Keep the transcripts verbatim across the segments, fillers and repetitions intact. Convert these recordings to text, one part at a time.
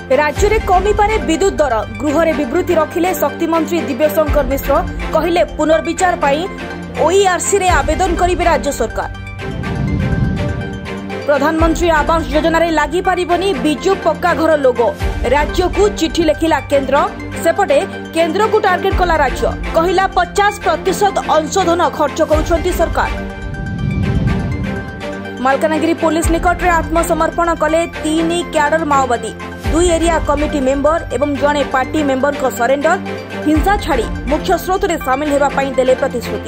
राज्य में कमी पारे विद्युत दर गृह में विवृत्ति रखिले शक्ति मंत्री दिव्यशंकर मिश्र कहले पुनर्विचार पाई ओईआरसी रे आवेदन करिवे राज्य सरकार। प्रधानमंत्री आवास योजना रे लागि पारिबनी बिजु पक्का घर लोगो राज्य को चिठी लिखिला केंद्र सेपटे केंद्र को टार्गेट कला राज्य कहिला पचास प्रतिशत अंशधन खर्च करुछंती सरकार। मालकानगिरी पुलिस निकट रे आत्मसमर्पण कले तीन क्याडर माओवादी दुई एरिया कमिटी मेंबर एवं जड़े पार्टी मेंबर को सरेंडर हिंसा छाड़ी मुख्य स्रोत रे शामिल हेबा पई देले प्रतिश्रुति।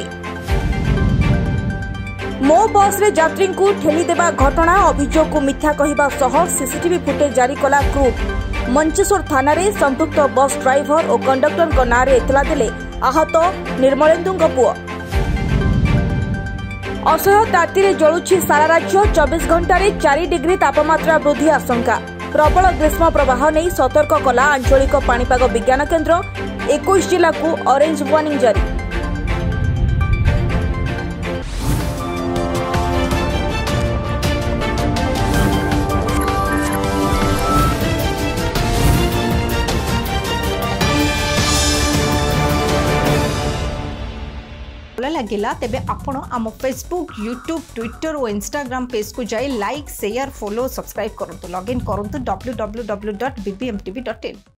मो बस रे यात्री को ठेली देबा घटना अभियोग को मिथ्या कहिबा सह सीसीटीवी फुटेज जारी कला क्रूट मंचेश्वर थाना रे संपुक्त बस ड्राइवर और कंडक्टर को नारे इतला देले आहत निर्मलेन्दु पुओ। असह्य ताती जलुछि सारा राज्य चौबीस घंटा रे चार डिग्री तापमात्रा वृद्धि आशंका प्रबल ग्रीष्म प्रवाह नहीं सतर्क कला आंचलिक पाणीपाग विज्ञान केन्द्र इक्कीस जिला को ऑरेंज वार्निंग जारी। लगिला तेबे आपण आम फेसबुक यूट्यूब ट्विटर और इंस्टाग्राम पेज को जाई लाइक शेयर फॉलो सब्सक्राइब करंतु लॉगिन करंतु W W W dot B B M T V dot इन।